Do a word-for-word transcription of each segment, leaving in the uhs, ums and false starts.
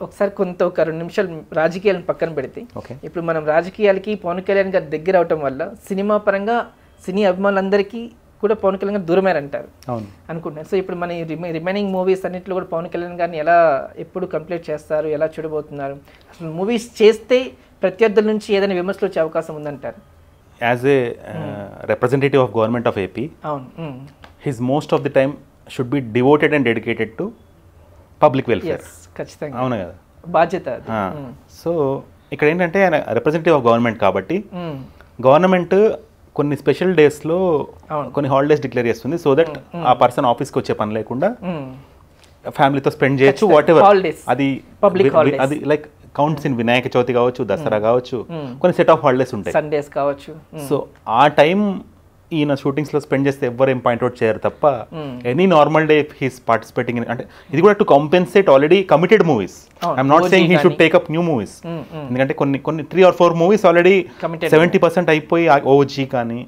ఒకసారి కొంత ఒక రెండు నిమిషాలు రాజకీయాలను పక్కన పెడితే, ఇప్పుడు మనం రాజకీయాలకి పవన్ కళ్యాణ్ గారి దగ్గర అవటం వల్ల సినిమా పరంగా సినీ అభిమానులందరికీ కూడా పవన్ కళ్యాణ్ గారు దూరమేరంటారు అనుకుంటున్నారు. సో ఇప్పుడు మన రిమైనింగ్ మూవీస్ అన్నింటిలో కూడా పవన్ కళ్యాణ్ గారిని ఎలా ఎప్పుడు కంప్లీట్ చేస్తారు, ఎలా చూడబోతున్నారు? అసలు మూవీస్ చేస్తే ప్రత్యర్థుల నుంచి ఏదైనా విమర్శలు వచ్చే అవకాశం ఉందంటారు? As a representative of government of AP, his most of the time should be devoted and dedicated to public welfare. ఖచ్చితంగా అవును కదా, బాధ్యత. సో ఇక్కడ ఏంటంటే ఆయన రిప్రజెంటేటివ్ ఆఫ్ గవర్నమెంట్ కాబట్టి గవర్నమెంట్ కొన్ని స్పెషల్ డేస్లో కొన్ని హాలిడేస్ డిక్లేర్ చేస్తుంది, సో దట్ ఆ పర్సన్ ఆఫీస్కి వచ్చే పని లేకుండా ఫ్యామిలీతో స్పెండ్ చేయొచ్చు. వాట్ ఎవర్ అది అది like counts in Vinayaka Chavithi కావచ్చు, దసరా కావచ్చు, కొన్ని సెట్ ఆఫ్ హాలిడేస్ ఉంటాయి, సండేస్ కావచ్చు. సో ఆ టైం ఈయన షూటింగ్స్ లో స్పెండ్ చేస్తే ఎవరు ఏం పాయింట్అవుట్ చేయరు తప్ప, any normal day he's participating in, అంటే ఇది కూడా to compensate already committed movies. I'm not saying he should take up new movies, ఎందుకంటే కొన్ని కొన్ని three or four movies already seventy percent అయిపోయి, ఓజీ కానీ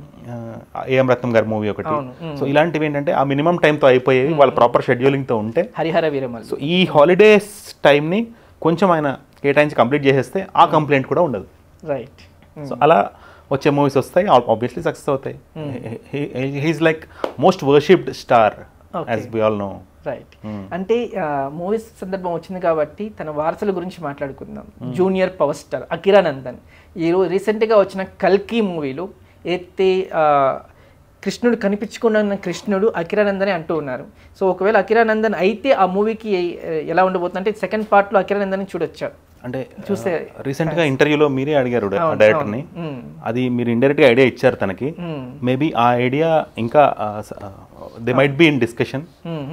ఏఎం రత్నం గారి మూవీ ఒకటి, సో ఇలాంటివి ఏంటంటే ఆ మినిమం టైంతో అయిపోయేవి, వాళ్ళ ప్రాపర్ షెడ్యూలింగ్తో ఉంటే. హరిహర వీరమల్లు, సో ఈ హాలిడేస్ టైంని కొంచెం ఆయన కేటాయించి కంప్లీట్ చేసేస్తే ఆ కంప్లైంట్ కూడా ఉండదు. రైట్. సో అలా వచ్చే మూవీస్ వస్తాయి, ఆబ్వియస్లీ సక్సెస్ అవుతాయి. He's like most worshipped star as we all know. Right. అంటే మూవీస్ సందర్భం వచ్చింది కాబట్టి తన వారసుల గురించి మాట్లాడుకుందాం. జూనియర్ పవర్ స్టార్ అకిరానందన్ ఈరోజు రీసెంట్గా వచ్చిన కల్కి మూవీలో అయితే కృష్ణుడు కనిపించుకున్న కృష్ణుడు అకిరానందనే అంటూ ఉన్నారు. సో ఒకవేళ అకిరానందన్ అయితే ఆ మూవీకి ఎలా ఉండబోతుంది అంటే సెకండ్ పార్ట్లో అకిరానందన్ చూడొచ్చా? అంటే చూస్తే రీసెంట్ గా ఇంటర్వ్యూలో మీరే అడిగారు డైరెక్టర్ ని, అది మీరు ఇండైరెక్ట్ గా ఐడియా ఇచ్చారు తనకి. మేబీ ఆ ఐడియా ఇంకా they might be in discussion.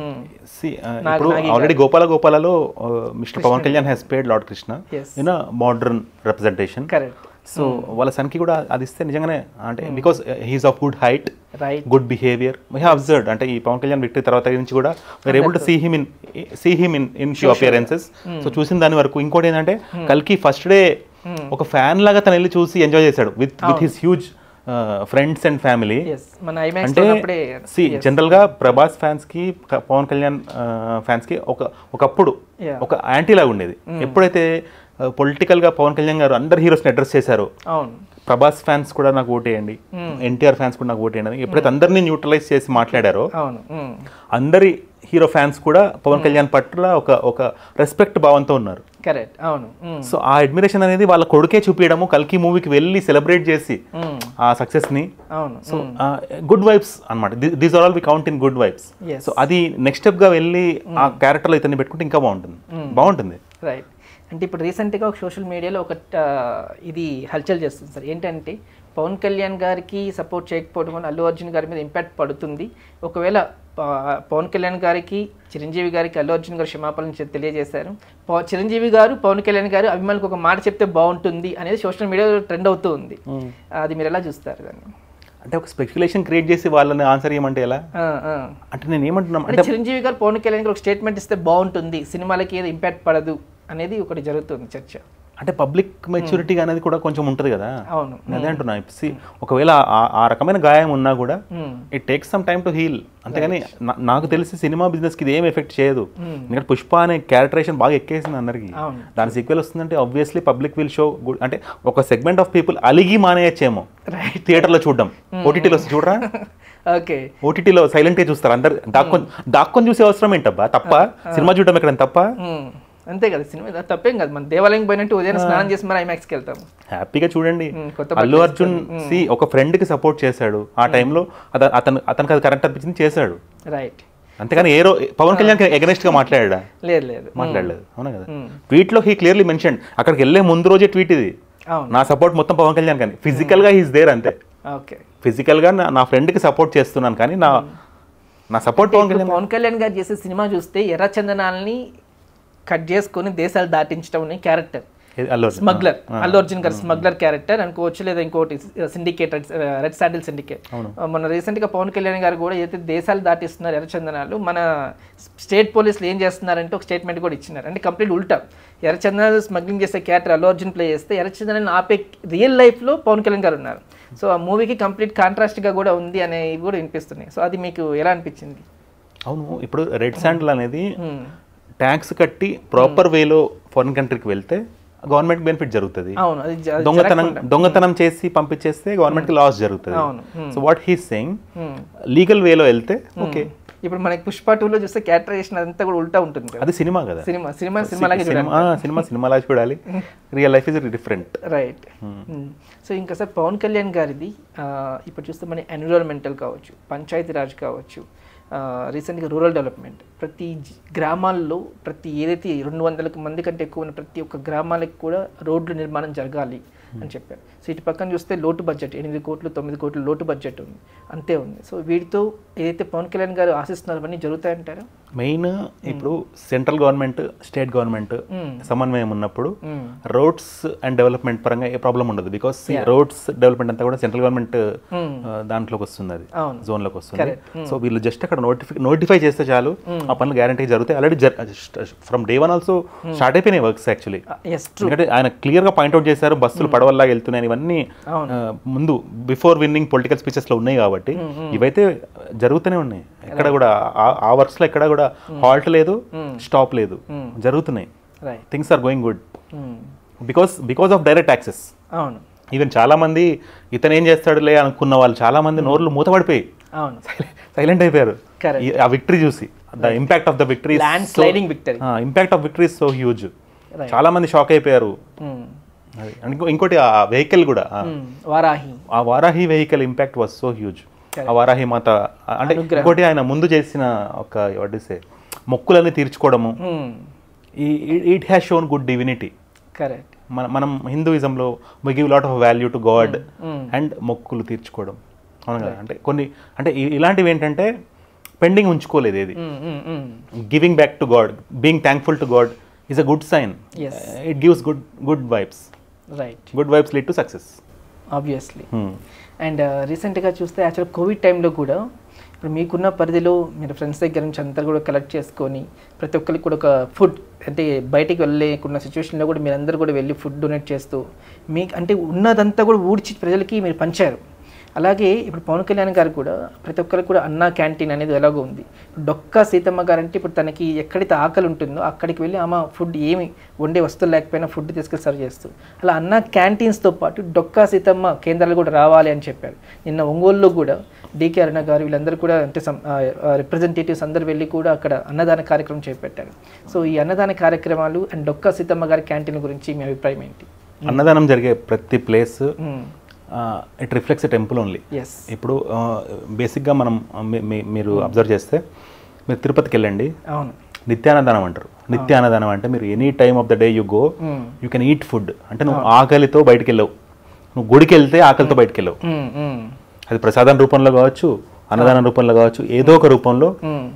ఇప్పుడు ఆల్రెడీ గోపాల గోపాలలో Mr Pawan Kalyan has paid lord Krishna in modern representation. So వాళ్ళ సన్కి కూడా అది ఇస్తే నిజంగానే, అంటే because he's of good height, good behaviour, we have observed. అంటే ఈ పవన్ కళ్యాణ్ విక్టరీ తర్వాత నుంచి కూడా we're able to see him in see him in in few appearances. So చూసిన దాని వరకు ఇంకోటి ఏంటంటే కల్కి ఫస్ట్ డే ఒక ఫ్యాన్ లాగా తను వెళ్ళి చూసి ఎంజాయ్ చేశాడు with with his huge friends and family. అంటే సి జనరల్ గా ప్రభాస్ ఫ్యాన్స్ కి పవన్ కళ్యాణ్ ఫ్యాన్స్ కి ఒక ఒకప్పుడు ఒక యాంటీ లాగా ఉండేది. ఎప్పుడైతే పొలిటికల్ గా పవన్ కళ్యాణ్ గారు అందరు హీరోస్ ని అడ్రస్ చేశారు, ప్రభాస్ ఫ్యాన్స్ కూడా నాకు ఓటేయండి, ఎన్టీఆర్ ఫ్యాన్స్ కూడా నాకు ఓటేయండి, ఎప్పుడైతే అందరినీ న్యూట్రలైజ్ చేసి మాట్లాడారో అందరి హీరో ఫ్యాన్స్ కూడా పవన్ కళ్యాణ్ పట్ల ఒక ఒక రెస్పెక్ట్ భావంతో ఉన్నారు. కరెక్ట్. అవును. సో ఆ అడ్మిరేషన్ అనేది వాళ్ళ కొడుకే చూపించడము, కల్కి మూవీకి వెళ్ళి సెలబ్రేట్ చేసి ఆ సక్సెస్ ని. సో గుడ్ వైబ్స్ అన్నమాట, these are all we count in good vibes. So అది నెక్స్ట్ స్టెప్ గా వెళ్ళి ఆ క్యారెక్టర్ లో ఇతన్ని పెట్టుకుంటే ఇంకా బాగుంటుంది బాగుంటుంది రైట్. అంటే ఇప్పుడు రీసెంట్గా ఒక సోషల్ మీడియాలో ఒక ఇది హల్చల్ చేస్తుంది సార్. ఏంటంటే పవన్ కళ్యాణ్ గారికి సపోర్ట్ చేయకపోవడం వల్ల అల్లు అర్జున్ గారి మీద ఇంపాక్ట్ పడుతుంది. ఒకవేళ పవన్ కళ్యాణ్ గారికి చిరంజీవి గారికి అల్లు అర్జున్ గారు క్షమాపణలు తెలియజేశారు. చిరంజీవి గారు పవన్ కళ్యాణ్ గారు అభిమానులకు ఒక మాట చెప్తే బాగుంటుంది అనేది సోషల్ మీడియాలో ట్రెండ్ అవుతూ ఉంది. అది మీరు ఎలా చూస్తారు దాన్ని? అంటే ఒక స్పెక్యులేషన్ క్రియేట్ చేసి వాళ్ళని ఆన్సర్ చేయమంటే ఎలా? అంటే నేను ఏమంటున్నా అంటే చిరంజీవి గారు పవన్ కళ్యాణ్ గారు ఒక స్టేట్మెంట్ ఇస్తే బాగుంటుంది, సినిమాలకి ఏదో ఇంపాక్ట్ పడదు అనేది ఒకటి జరుగుతుంది చర్చ. అంటే పబ్లిక్ మెచ్యూరిటీ అనేది కూడా కొంచెం ఉంటుంది కదా. అవును, అదే అంటున్నా. ఒకవేళ ఆ రకమైన గాయం ఉన్నా కూడా it takes some time to heal. అంతేగాని నాకు తెలిసి సినిమా బిజినెస్ కి ఇది ఏం ఎఫెక్ట్ చేయదు. ఎందుకంటే పుష్ప అనే క్యారెక్టరేషన్ బాగా ఎక్కేసింది అందరికి. దాని సీక్వెల్ వస్తుందంటే obviously public will show good. అంటే ఒక సెగ్మెంట్ ఆఫ్ పీపుల్ అలిగి మానేయచ్చేమో థియేటర్ లో చూడడం. ఓటీటీలో చూడరా, ఓటీటీలో సైలెంట్ గా చూస్తారు అందరు. దాక్కొని దాక్కొని చూసే అవసరం ఏంటబ్బా? తప్ప సినిమా చూడడం ఎక్కడ తప్ప? అంతే కదా, సినిమా తప్పేం కదా. మన దేవాలయం పోయినట్టు ఉదయం స్నానం చేసి మరి ఐమాక్స్కి వెళ్తాం. హ్యాపీగా చూడండి. అల్లు అర్జున్ సి ఒక ఫ్రెండ్ కి సపోర్ట్ చేశాడు ఆ టైంలో, అతను అతనికి అది కరెక్ట్ అనిపించింది చేశాడు. రైట్. అంతేగాని ఏ పవన్ కళ్యాణ్ ఎగనెస్ట్ గా మాట్లాడా? లేదు లేదు మాట్లాడలేదు. అవునా కదా. ట్వీట్ లో హీ క్లియర్లీ మెన్షన్, అక్కడికి వెళ్ళే ముందు రోజే ట్వీట్ ఇది, నా సపోర్ట్ మొత్తం పవన్ కళ్యాణ్ కానీ, ఫిజికల్ గా హీస్ దేర్ అంతే. ఫిజికల్ గా నా ఫ్రెండ్ కి సపోర్ట్ చేస్తున్నాను కానీ నా నా సపోర్ట్ పవన్ కళ్యాణ్. పవన్ కళ్యాణ్ గారు చేసే సినిమా చూస్తే ఎర్ర చందనాల్ని కట్ చేసుకుని దేశాలు దాటించడం క్యారెక్టర్, స్మగ్లర్, అల్లు అర్జున్ గారు స్మగ్లర్ క్యారెక్టర్ అనుకోవచ్చు, లేదా ఇంకోటి సిండికేట్, రెడ్ శాండిల్ సిండికేట్. మన రీసెంట్గా పవన్ కళ్యాణ్ గారు కూడా ఏదైతే దేశాలు దాటిస్తున్నారు ఎర్రచందనాలు, మన స్టేట్ పోలీసులు ఏం చేస్తున్నారంటే ఒక స్టేట్మెంట్ కూడా ఇచ్చినారు. అంటే కంప్లీట్ ఉల్టా, ఎర్రచందనాలు స్మగ్లింగ్ చేసే క్యారెక్టర్ అల్లు అర్జున్ ప్లే చేస్తే ఎర్రచందనాలను ఆపే రియల్ లైఫ్లో పవన్ కళ్యాణ్ గారు ఉన్నారు. సో ఆ మూవీకి కంప్లీట్ కాంట్రాస్ట్గా కూడా ఉంది అనేవి కూడా వినిపిస్తున్నాయి. సో అది మీకు ఎలా అనిపించింది? అవును, ఇప్పుడు రెడ్ శాండిల్ అనేది ట్యాక్స్ కట్టి ప్రాపర్ వేలో ఫారిన్ కంట్రీకి వెళ్తే గవర్నమెంట్ బెనిఫిట్ జరుగుతుంది, అవును అది జ- దొంగతనం దొంగతనం చేసి పంపించేస్తే గవర్నమెంట్కి లాస్ జరుగుతుంది. అవును. So what he's saying legal వేలో వెళ్తే ఓకే. ఇప్పుడు మనకి పుష్ప టూలో చూస్తే క్యారెక్టరైజేషన్ అంతా కూడా ఉల్టా ఉంటుంది కదా. అది సినిమా కదా, సినిమా సినిమా సినిమాలాగే చూడాలి. సినిమా సినిమా సినిమాలా చూడాలి, real life is different. Right. So ఇంకా సార్ పవన్ కళ్యాణ్ గారిది ఆ, ఇప్పుడు చూస్తే మన ఎన్విరాన్మెంటల్ కావచ్చు, పంచాయతీరాజ్ కావచ్చు, రీసెంట్గా రూరల్ డెవలప్మెంట్, ప్రతి జి- గ్రామాల్లో ప్రతి ఏదైతే రెండు వందలకు మంది కంటే ఎక్కువ ఉన్న ప్రతి ఒక్క గ్రామాలకు కూడా రోడ్లు నిర్మాణం జరగాలి అని చెప్పారు. సో ఇటు పక్కన చూస్తే లోటు బడ్జెట్ ఎనిమిది కోట్లు తొమ్మిది కోట్లు లోటు బడ్జెట్ ఉంది, అంతే ఉంది. సో వీటితో ఏదైతే పవన్ కళ్యాణ్ గారు ఆశిస్తున్నారో అవన్నీ జరుగుతాయంటారా? మెయిన్ ఇప్పుడు సెంట్రల్ గవర్నమెంట్ స్టేట్ గవర్నమెంట్ సమన్వయం ఉన్నప్పుడు రోడ్స్ అండ్ డెవలప్మెంట్ పరంగా ఏ ప్రాబ్లం ఉండదు. బికాస్ రోడ్స్ డెవలప్మెంట్ అంతా కూడా సెంట్రల్ గవర్నమెంట్ దాంట్లోకి వస్తుంది, అది జోన్ లోకి వస్తుంది. సో వీళ్ళు జస్ట్ అక్కడ నోటిఫై నోటిఫై చేస్తే చాలు, ఆ పనులు గ్యారంటీ జరుగుతాయి. Already from day one also start అయిపోయినాయి వర్క్స్ యాక్చువల్లీ. ఎందుకంటే ఆయన క్లియర్ గా పాయింట్అవుట్ చేశారు, బస్సులు పడవల్లాగా వెళ్తున్నాయి, ఇవన్నీ ముందు బిఫోర్ విన్నింగ్ పొలిటికల్ స్పీచెస్ లో ఉన్నాయి కాబట్టి ఇవైతే జరుగుతూనే ఉన్నాయి. ఎక్కడ కూడా ఆ వర్క్స్ లో ఎక్కడ కూడా హాల్ట్ లేదు, స్టాప్ లేదు, జరుగుతున్నాయి. Things are going good because because of direct access. అవును. ఈవెన్ చాలా మంది ఇతను ఏం చేస్తాడులే అనుకున్న వాళ్ళు చాలా మంది నోర్లు మూతపడిపోయి సైలెంట్ అయిపోయారు ఆ విక్టరీ చూసి. The impact of the victory, land sliding victory, impact of victory so huge. చాలా మంది షాక్ అయిపోయారు. ఇంకోటి ఆ వెహికల్ కూడా, వారాహి ఆ Varahi vehicle impact was so huge. ఆ వారాహి మాత అంటే ఇంకోటి ఆయన ముందు చేసిన ఒక వడ్డిసే మొక్కులన్నీ తీర్చుకోవడము, it has shown good divinity. Correct. మన మనం హిందూయిజంలో we give lot of value to god and మొక్కులు తీర్చుకోవడం, అవును కదా. అంటే కొన్ని అంటే ఇలాంటివి ఏంటంటే పెండింగ్ ఉంచుకోలేదు ఏది. Giving back to god, being thankful to god is a good sign. It gives good good vibes. Right. Good vibes lead to success obviously. And రీసెంట్గా చూస్తే యాక్చువల్ కోవిడ్ టైంలో కూడా ఇప్పుడు మీకున్న పరిధిలో మీరు ఫ్రెండ్స్ దగ్గర నుంచి అంతా కూడా కలెక్ట్ చేసుకొని ప్రతి ఒక్కరికి కూడా ఒక ఫుడ్ అంటే బయటికి వెళ్ళలేకున్న సిచ్యువేషన్లో కూడా మీరు అందరూ కూడా వెళ్ళి ఫుడ్ డొనేట్ చేస్తూ మీకు అంటే ఉన్నదంతా కూడా ఊడ్చి ప్రజలకి మీరు పంచారు. అలాగే ఇప్పుడు పవన్ కళ్యాణ్ గారు కూడా ప్రతి ఒక్కరికి కూడా అన్నా క్యాంటీన్ అనేది ఎలాగో ఉంది. డొక్కా సీతమ్మ గారు అంటే ఇప్పుడు తనకి ఎక్కడైతే ఆకలి ఉంటుందో అక్కడికి వెళ్ళి ఆమె ఫుడ్ ఏమి వండే వస్తువులు లేకపోయినా ఫుడ్ తీసుకెళ్ళి సర్వ్ చేస్తూ అలా అన్నా క్యాంటీన్స్తో పాటు డొక్కా సీతమ్మ కేంద్రాలు కూడా రావాలి అని చెప్పారు. నిన్న ఒంగోలులో కూడా డీకే అరుణ గారు వీళ్ళందరూ కూడా అంటే రిప్రజెంటేటివ్స్ అందరూ వెళ్ళి కూడా అక్కడ అన్నదాన కార్యక్రమం చేపట్టారు. సో ఈ అన్నదాన కార్యక్రమాలు అండ్ డొక్కా సీతమ్మ గారి క్యాంటీన్ గురించి మీ అభిప్రాయం ఏంటి? అన్నదానం జరిగే ప్రతి place it reflects a temple only. ఇప్పుడు బేసిక్గా మనం మీరు అబ్జర్వ్ చేస్తే మీరు తిరుపతికి వెళ్ళండి, నిత్యాన్నదానం అంటారు. నిత్యాన్నదానం అంటే మీరు any time of the day you go you can eat food. అంటే నువ్వు ఆకలితో బయటికి వెళ్ళవు, నువ్వు గుడికి వెళ్తే ఆకలితో బయటికి వెళ్ళవు. అది ప్రసాదం రూపంలో కావచ్చు, అన్నదానం రూపంలో కావచ్చు, ఏదో ఒక రూపంలో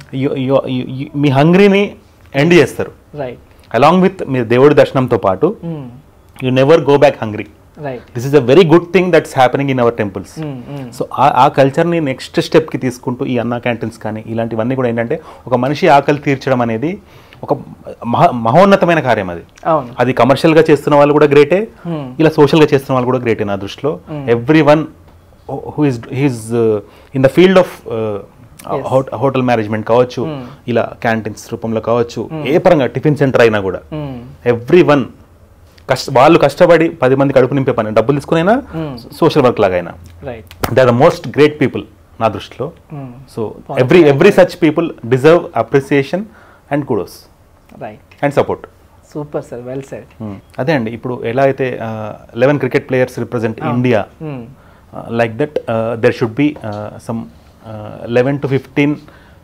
మీ హంగ్రీని ఎండ్ చేస్తారు. అలాంగ్ విత్ మీరు దేవుడి దర్శనంతో పాటు you never go back hungry. This is a very good thing that's happening in our temples. So ఆ కల్చర్ని నెక్స్ట్ స్టెప్కి తీసుకుంటూ ఈ అన్నా క్యాంటీన్స్ కానీ ఇలాంటివన్నీ కూడా ఏంటంటే ఒక మనిషి ఆకలి తీర్చడం అనేది ఒక మహా మహోన్నతమైన కార్యం. అది అది కమర్షియల్గా చేస్తున్న వాళ్ళు కూడా గ్రేటే, ఇలా సోషల్గా చేస్తున్న వాళ్ళు కూడా గ్రేటే నా దృష్టిలో. Everyone who is he's in the field of hotel management కావచ్చు, ఇలా క్యాంటీన్స్ రూపంలో కావచ్చు, ఏ పరంగా టిఫిన్ సెంటర్ అయినా కూడా ఎవ్రీ వన్ కష్ట వాళ్ళు కష్టపడి పది మంది కడుపు నింపే పని డబ్బులు తీసుకునైనా సోషల్ వర్క్ లాగైనా they are the most great people నా దృష్టిలో. So every every such people deserve appreciation and kudos and support. Super sir, well said. అదే అండి, ఇప్పుడు ఎలా అయితే eleven cricket players represent India, like that there should be some eleven to fifteen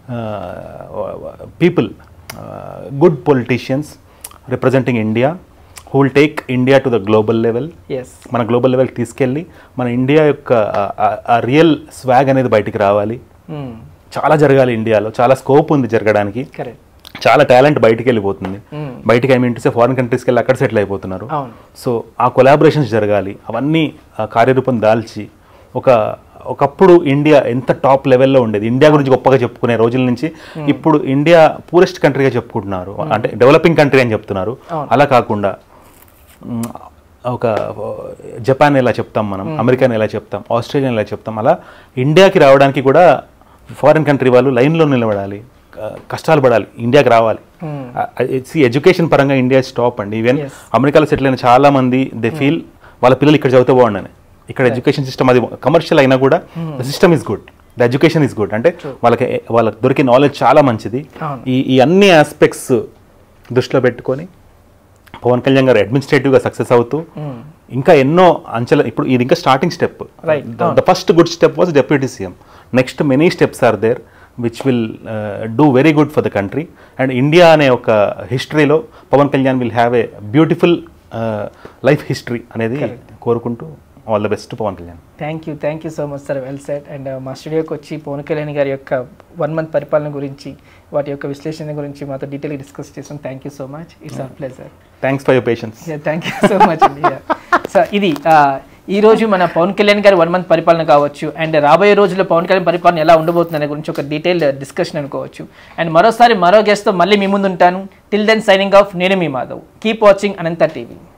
people, good politicians representing India who will take India to the global level. Yes. మన global లెవెల్కి తీసుకెళ్ళి మన India యొక్క ఆ రియల్ స్వాగ్ అనేది బయటికి రావాలి. చాలా జరగాలి ఇండియాలో, చాలా స్కోప్ ఉంది జరగడానికి. చాలా టాలెంట్ బయటికి వెళ్ళిపోతుంది. బయటికి I mean to say foreign కంట్రీస్కి వెళ్ళి అక్కడ సెటిల్ అయిపోతున్నారు. సో ఆ కొలాబరేషన్స్ జరగాలి, అవన్నీ కార్యరూపం దాల్చి ఒక ఒకప్పుడు ఇండియా ఎంత టాప్ లెవెల్లో ఉండేది, ఇండియా గురించి గొప్పగా చెప్పుకునే రోజుల నుంచి ఇప్పుడు ఇండియా పూరెస్ట్ కంట్రీగా చెప్పుకుంటున్నారు, అంటే డెవలపింగ్ కంట్రీ అని చెప్తున్నారు. అలా కాకుండా ఒక జపాన్ ఎలా చెప్తాం మనం, అమెరికాని ఎలా చెప్తాం, ఆస్ట్రేలియా ఎలా చెప్తాం, అలా ఇండియాకి రావడానికి కూడా ఫారిన్ కంట్రీ వాళ్ళు లైన్లో నిలబడాలి, కష్టాలు పడాలి, ఇండియాకి రావాలి. ఇట్స్ ఎడ్యుకేషన్ పరంగా ఇండియా స్టాప్ అండి. ఈవెన్ అమెరికాలో సెటిల్ అయిన చాలా మంది దే ఫీల్ వాళ్ళ పిల్లలు ఇక్కడ చదివితే బాగుండని. ఇక్కడ ఎడ్యుకేషన్ సిస్టమ్ అది కమర్షియల్ అయినా కూడా the system is good, the education is good. అంటే వాళ్ళకి వాళ్ళకి దొరికే నాలెడ్జ్ చాలా మంచిది. ఈ ఈ అన్ని ఆస్పెక్ట్స్ దృష్టిలో పెట్టుకొని పవన్ కళ్యాణ్ గారు అడ్మినిస్ట్రేటివ్గా సక్సెస్ అవుతూ ఇంకా ఎన్నో అంచెల, ఇప్పుడు ఇది ఇంకా starting step. The first good step was deputy CM. Next many steps are there which will do very good for the country. And India అనే ఒక హిస్టరీలో Pawan Kalyan will have a beautiful life history అనేది కోరుకుంటూ all the best Pawan Kalyan. Thank you thank you so much sir, well said. And మా స్టూడియోకి వచ్చి పవన్ కళ్యాణ్ గారి యొక్క వన్ మంత్ పరిపాలన గురించి, వాటి యొక్క విశ్లేషణ గురించి మాతో డీటెయిల్గా డిస్కస్ చేసాం. Thank you so much, it's our pleasure. Thanks for your patience. Thank you so much అండి. సార్ ఇది ఈరోజు మన పవన్ కళ్యాణ్ గారి వన్ మంత్ పరిపాలన కావచ్చు, అండ్ రాబోయే రోజుల్లో పవన్ కళ్యాణ్ పరిపాలన ఎలా ఉండబోతుంది అనే గురించి ఒక డీటెయిల్ డిస్కషన్ అనుకోవచ్చు. అండ్ మరోసారి మరో గెస్ట్తో మళ్ళీ మీ ముందు ఉంటాను. టిల్ దెన్ సైనింగ్ ఆఫ్, నేను మీ Madhav. Keep watching Anantha TV.